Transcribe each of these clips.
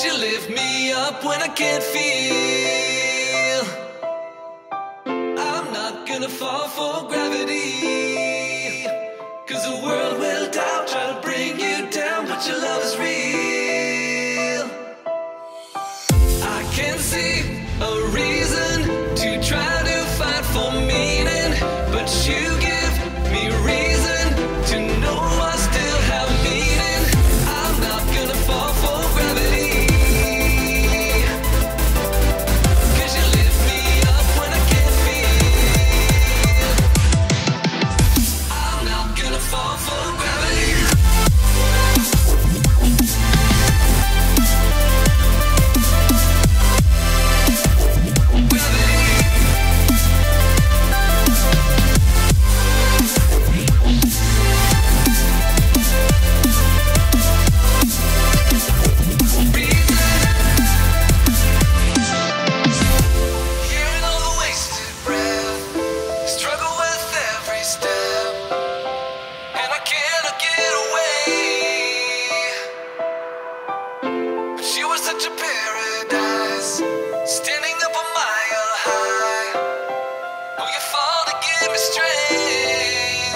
'Cause you lift me up when I can't feel. I'm not gonna fall for gravity. 'Cause the world will doubt, try to bring you down, but your love is real. I can't see a reason to try to fight for meaning, but you give me reason to know I still have meaning. I'm not gonna fall for gravity. 'Cause you lift me up when I can't feel. I'm not gonna fall for gravity. Hearing all the wasted breath, struggle with every step, and I cannot get away. But you were such a paradise, standing up a mile high. Oh, you fall to give me strength.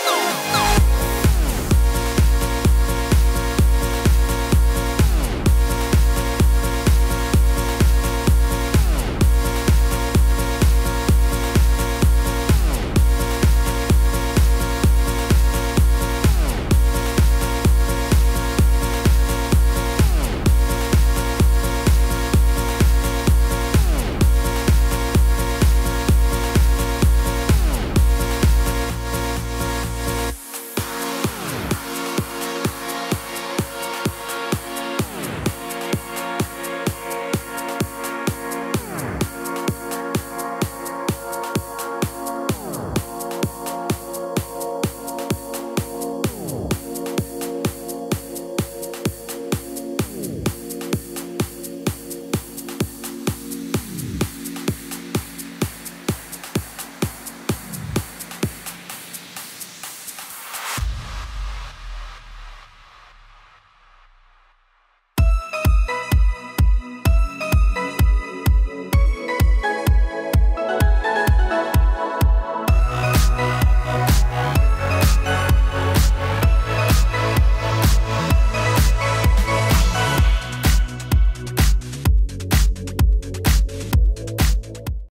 Oh.